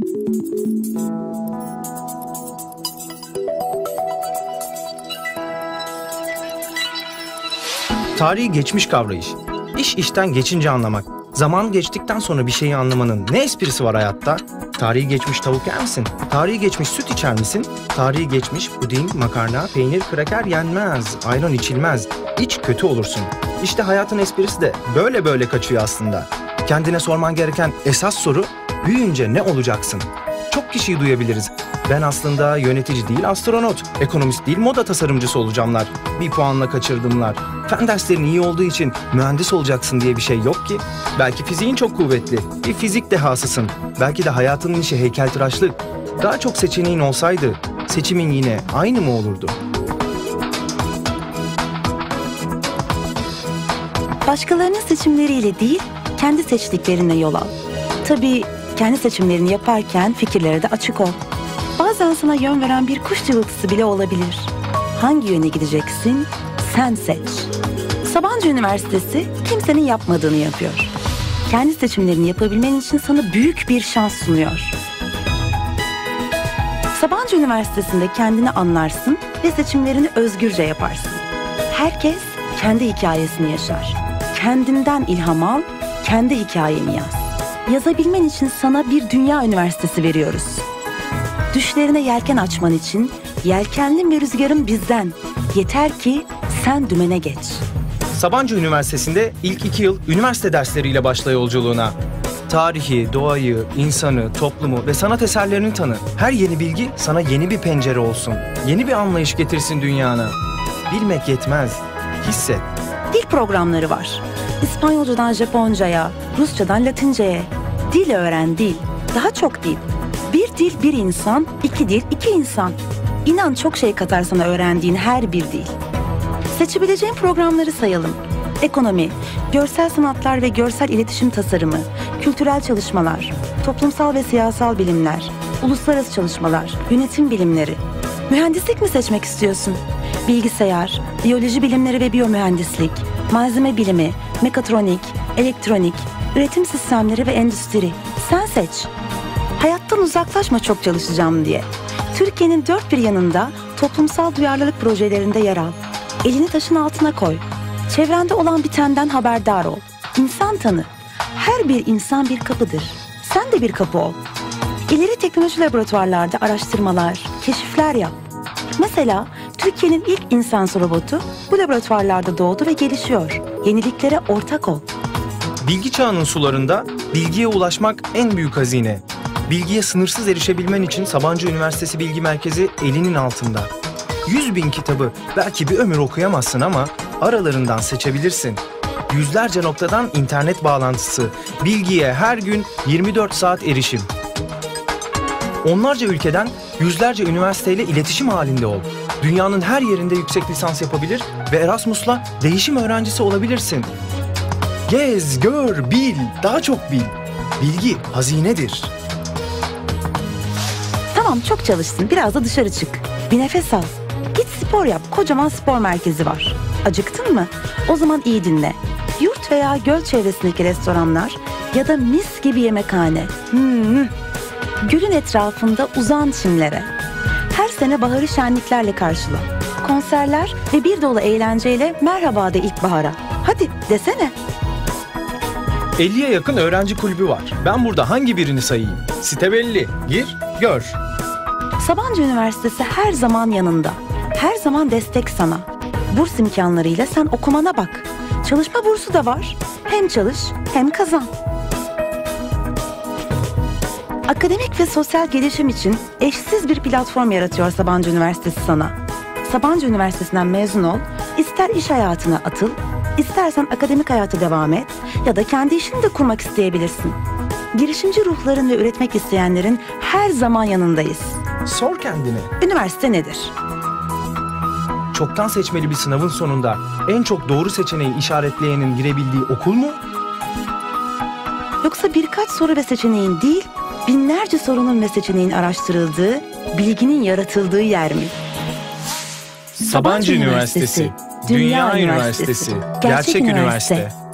Tarihi geçmiş kavrayış. İş işten geçince anlamak. Zaman geçtikten sonra bir şeyi anlamanın ne esprisi var hayatta? Tarihi geçmiş tavuk yer misin? Tarihi geçmiş süt içer misin? Tarihi geçmiş puding, makarna, peynir, kraker yenmez. Ayran içilmez. İç kötü olursun. İşte hayatın esprisi de böyle kaçıyor aslında. Kendine sorman gereken esas soru, büyüyünce ne olacaksın? Çok kişiyi duyabiliriz. Ben aslında yönetici değil astronot, ekonomist değil moda tasarımcısı olacağımlar. Bir puanla kaçırdımlar. Fen derslerin iyi olduğu için mühendis olacaksın diye bir şey yok ki. Belki fiziğin çok kuvvetli, bir fizik dehasısın. Belki de hayatının işi heykeltıraşlık. Daha çok seçeneğin olsaydı seçimin yine aynı mı olurdu? Başkalarının seçimleriyle değil, kendi seçtiklerine yol al. Tabii kendi seçimlerini yaparken fikirlere de açık ol. Bazen sana yön veren bir kuş cıvıltısı bile olabilir. Hangi yöne gideceksin? Sen seç. Sabancı Üniversitesi kimsenin yapmadığını yapıyor. Kendi seçimlerini yapabilmen için sana büyük bir şans sunuyor. Sabancı Üniversitesi'nde kendini anlarsın ve seçimlerini özgürce yaparsın. Herkes kendi hikayesini yaşar. Kendinden ilham al, kendi hikayeni yaz. Yazabilmen için sana bir dünya üniversitesi veriyoruz. Düşlerine yelken açman için yelkenli bir rüzgarın bizden. Yeter ki sen dümene geç. Sabancı Üniversitesi'nde ilk 2 yıl üniversite dersleriyle başla yolculuğuna. Tarihi, doğayı, insanı, toplumu ve sanat eserlerini tanı. Her yeni bilgi sana yeni bir pencere olsun. Yeni bir anlayış getirsin dünyana. Bilmek yetmez, hisset. Dil programları var. İspanyolcadan Japonca'ya, Rusçadan Latinceye. Dil öğren, dil. Daha çok dil. Bir dil, bir insan, 2 dil, 2 insan. İnan çok şey katar sana öğrendiğin her bir dil. Seçebileceğin programları sayalım. Ekonomi, görsel sanatlar ve görsel iletişim tasarımı, kültürel çalışmalar, toplumsal ve siyasal bilimler, uluslararası çalışmalar, yönetim bilimleri. Mühendislik mi seçmek istiyorsun? Bilgisayar, biyoloji bilimleri ve biyomühendislik, malzeme bilimi, mekatronik, elektronik, üretim sistemleri ve endüstri. Sen seç. Hayattan uzaklaşma çok çalışacağım diye. Türkiye'nin dört bir yanında toplumsal duyarlılık projelerinde yer al. Elini taşın altına koy. Çevrende olan bitenden haberdar ol. İnsan tanı. Her bir insan bir kapıdır. Sen de bir kapı ol. İleri teknoloji laboratuvarlarda araştırmalar, keşifler yap. Mesela Türkiye'nin ilk insansız robotu bu laboratuvarlarda doğdu ve gelişiyor. Yeniliklere ortak ol. Bilgi çağının sularında bilgiye ulaşmak en büyük hazine. Bilgiye sınırsız erişebilmen için Sabancı Üniversitesi Bilgi Merkezi elinin altında. 100.000 kitabı belki bir ömür okuyamazsın ama aralarından seçebilirsin. Yüzlerce noktadan internet bağlantısı, bilgiye her gün 24 saat erişim. Onlarca ülkeden yüzlerce üniversiteyle iletişim halinde ol. Dünyanın her yerinde yüksek lisans yapabilir ve Erasmus'la değişim öğrencisi olabilirsin. Gez, gör, bil, daha çok bil. Bilgi hazinedir. Tamam, çok çalıştın. Biraz da dışarı çık. Bir nefes al. Git spor yap. Kocaman spor merkezi var. Acıktın mı? O zaman iyi dinle. Yurt veya göl çevresindeki restoranlar ya da mis gibi yemekhane. Gölün etrafında uzan çimlere. Her sene baharı şenliklerle karşıla. Konserler ve bir dolu eğlenceyle merhaba de ilkbahara. Hadi desene. 50'ye yakın öğrenci kulübü var. Ben burada hangi birini sayayım? Site belli. Gir, gör. Sabancı Üniversitesi her zaman yanında. Her zaman destek sana. Burs imkanlarıyla sen okumana bak. Çalışma bursu da var. Hem çalış hem kazan. Akademik ve sosyal gelişim için eşsiz bir platform yaratıyor Sabancı Üniversitesi sana. Sabancı Üniversitesi'nden mezun ol, ister iş hayatına atıl, istersen akademik hayata devam et ya da kendi işini de kurmak isteyebilirsin. Girişimci ruhların ve üretmek isteyenlerin her zaman yanındayız. Sor kendine. Üniversite nedir? Çoktan seçmeli bir sınavın sonunda en çok doğru seçeneği işaretleyenin girebildiği okul mu? Yoksa birkaç soru ve seçeneğin değil, binlerce sorunun ve seçeneğin araştırıldığı, bilginin yaratıldığı yer mi? Sabancı Üniversitesi, Dünya Üniversitesi, Gerçek Üniversite.